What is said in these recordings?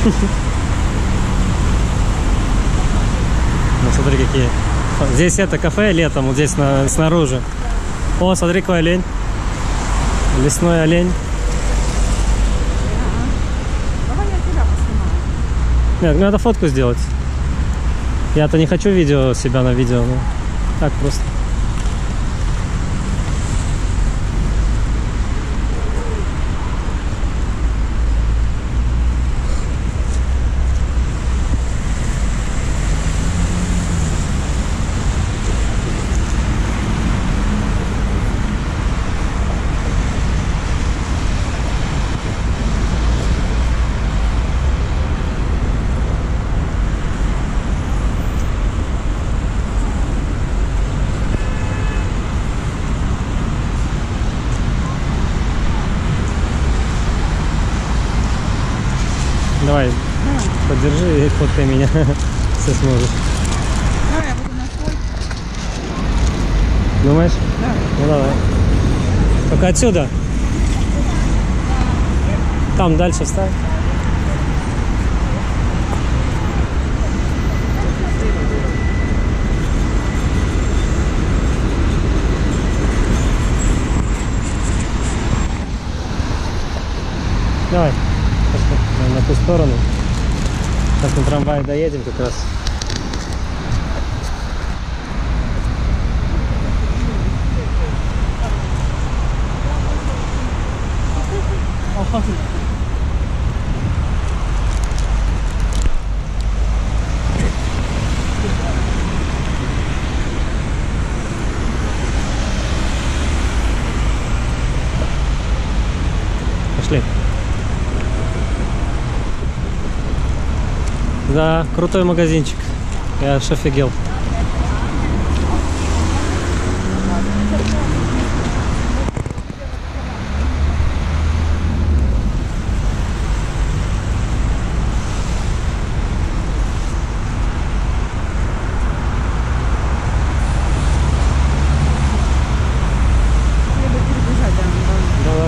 Ну, смотри, какие. Здесь это кафе летом, вот здесь снаружи. О, смотри, какой олень. Лесной олень. Давай я тебя поснимаю. Нет, надо фотку сделать. Я-то не хочу видео себя на видео. Ну, так просто. Давай, подержи и фоткай меня, если сможешь. Давай, я буду на свой. Думаешь? Да. Ну давай. Только отсюда. Там дальше вставь. Давай. На ту сторону. Сейчас на трамвае доедем как раз. Пошли. Да, крутой магазинчик. Я аж офигел. Надо перебежать, да. Давай.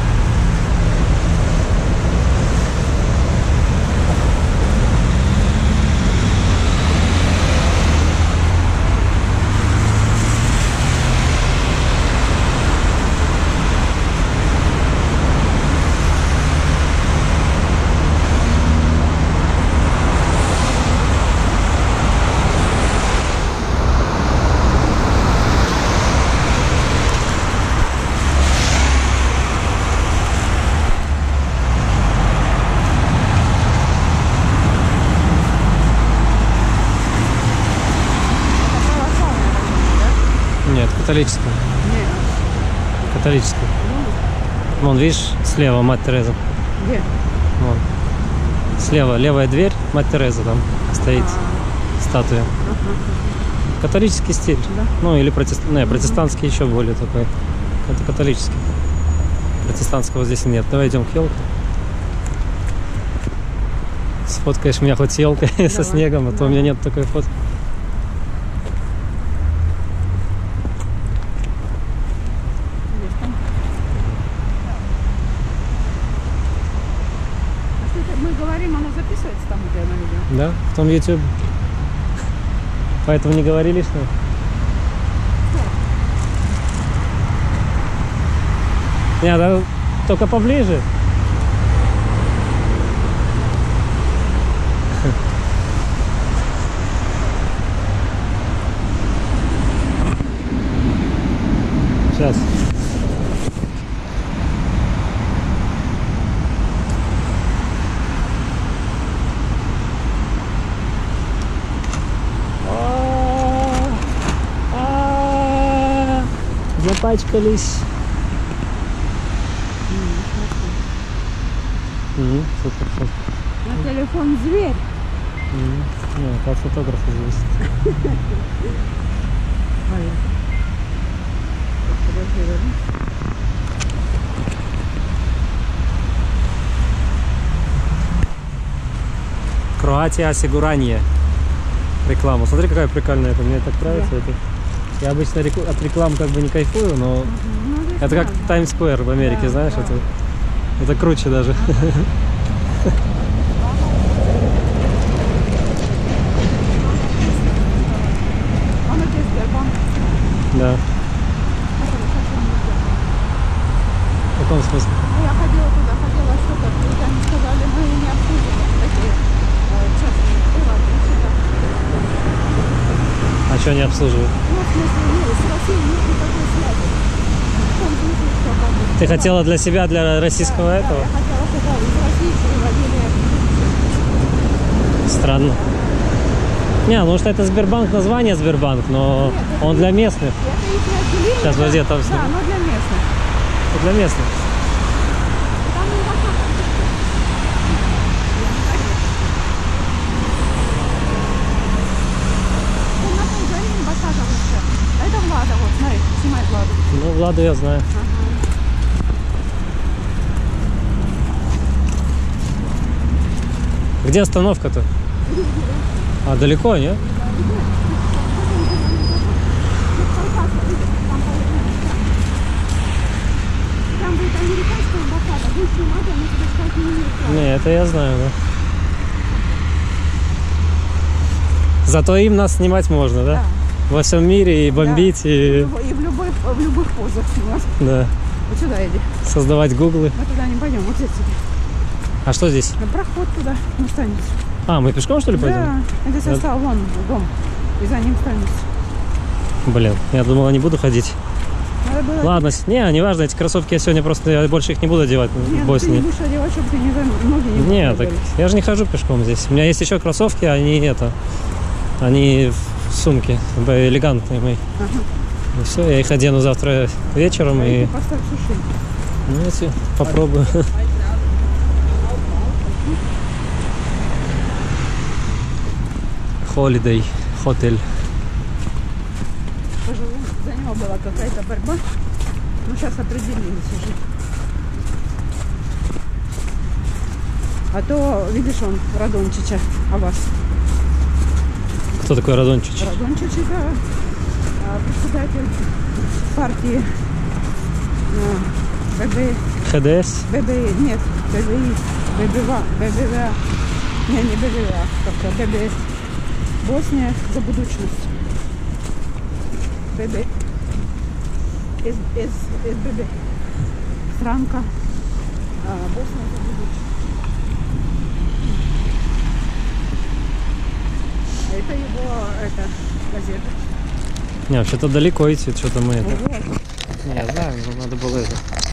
Нет, католическая. Нет. Католическая. Вон, видишь, слева Мать Тереза. Где? Вон. Слева левая дверь, Мать Тереза там стоит, статуя. Католический стиль. Да. Ну, или протестантский еще более такой. Это католический. Протестантского здесь нет. Давай идем к елке. Сфоткаешь меня хоть с елкой со снегом, а то у меня нет такой фотки. Мы говорим, оно записывается там, где на видео? Да, в том YouTube. Поэтому не говори лишнего. Не, да, только поближе. Сейчас. Запачкались. Супер, супер. На телефон зверь. Нет, от фотографа зависит. Кроатия Осигурание. Реклама. Смотри, какая прикольная. Это мне так нравится. Это. Я обычно от реклам как бы не кайфую, но это как Times Square в Америке, знаешь, это круче даже. каком смысле? Ну, я ходила туда, хотела что-то, и они сказали, мы не обслуживаем такие частные приватные суда. А что не обслуживают? Ну, в смысле, с Россией нет никакой связи. В том смысле, что как бы... Ты хотела для себя, для российского Да, этого? я хотела, чтобы из России переводили. Странно. Не, ну что это Сбербанк, название Сбербанк, но он для местных. Это их отделение. Сейчас, подожди, там Да, но для местных. Это для местных. Там не вопрос. Ну, на том горе небольшая вообще. А это Влада, вот, смотри, снимай Владу. Ну, Владу я знаю. Где остановка-то? А, далеко, не? Там будет американская амбассада, будет снимать, они тебе сказать не имеют. Не, это я знаю, да. Зато им нас снимать можно, да? Да. Во всем мире и бомбить, и И в любых позах снимать. да, Вот сюда иди. создавать гуглы. Мы туда не пойдем, вот здесь иди. А что здесь? На проход туда, на станицу. А, мы пешком, что ли, пойдем? Да, здесь Да. остался вон дом. И за ним станица. Блин, я думал, я не буду ходить. Надо было... Ладно, не важно, эти кроссовки я сегодня просто, я больше их не буду одевать Нет, в ты не Боснии. будешь одевать, чтобы ты не ноги не Не, так болели. я же не хожу пешком здесь. У меня есть еще кроссовки, они в сумке, элегантные мои. Ага. И все, я их одену завтра вечером А и эти поставь сушить. ну, если попробую. Holiday Hotel. Пожалуй, за него была какая-то борьба. Ну, сейчас определились уже. А то, видишь, он Радончича, а вас. Кто такой Радончич? Радончич это председатель партии ХДС? ББИ, нет, ББИ, ББВА, не ББВА, как-то ББ, Босния за будущность. ББ, СББ, Странка, Босния за будущность. А это его, газета. Не, вообще-то далеко идти, что-то мы это. Вот. Не, я знаю, но надо было это.